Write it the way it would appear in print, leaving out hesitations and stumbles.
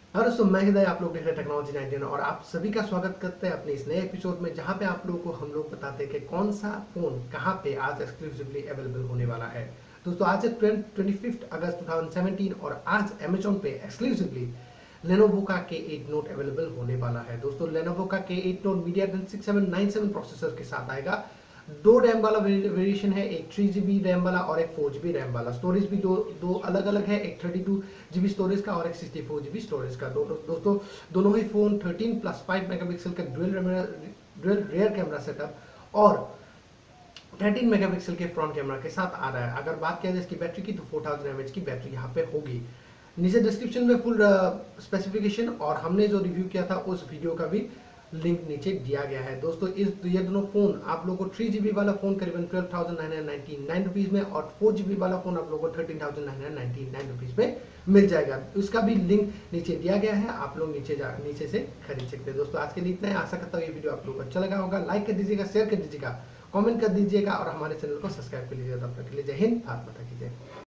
और दोस्तों मैं हृदय, आप लोग देख रहे हैं टेक्नोलॉजी 99 और आप सभी का स्वागत करते हैं अपने इस नए एपिसोड में, जहां पे आप लोगों को हम लोग बताते हैं कि कौन सा फोन कहां पे आज एक्सक्लूसिवली अवेलेबल होने वाला है। दोस्तों आज है 25 अगस्त 2017 और आज अमेजोन पे एक्सक्लूसिवली Lenovo का K8 Note अवेलेबल होने वाला है। दोस्तों Lenovo का K8 Note MediaTek 6797 प्रोसेसर के साथ आएगा। दो रैम वाला वेरिएशन है, एक 3GB रैम वाला और एक 4GB रैम वाला। स्टोरेज भी दो अलग अलग है, एक 32GB स्टोरेज का और एक 64GB स्टोरेज का। दोस्तों दोनों ही फोन 13+5 मेगापिक्सल का ड्यूल रियर कैमरा सेटअप और 13 मेगापिक्सल के फ्रंट कैमरा के साथ आ रहा है। अगर बात किया जाए इसकी बैटरी की, तो 4000 mAh की बैटरी यहाँ पे होगी। नीचे डिस्क्रिप्शन में फुल स्पेसिफिकेशन और हमने जो रिव्यू किया था उस वीडियो का भी लिंक नीचे दिया गया है। दोस्तों ये दोनों फोन आप लोगों को 3GB वाला फोन करीबन 12,999 रुपीज में और 4GB वाला फोन आप लोगों को 13,999 रुपीज में मिल जाएगा। उसका भी लिंक नीचे दिया गया है, आप लोग नीचे से खरीद सकते हैं। दोस्तों आज के लिए इतना ही। आशा करता हूँ ये वीडियो आप लोगों को अच्छा लगा होगा। लाइक कर दीजिएगा, शेयर कर दीजिएगा, कमेंट कर दीजिएगा और हमारे चैनल को सब्सक्राइब कर लीजिएगा। तब तक के लिए जय हिंद, भारत माता की जय।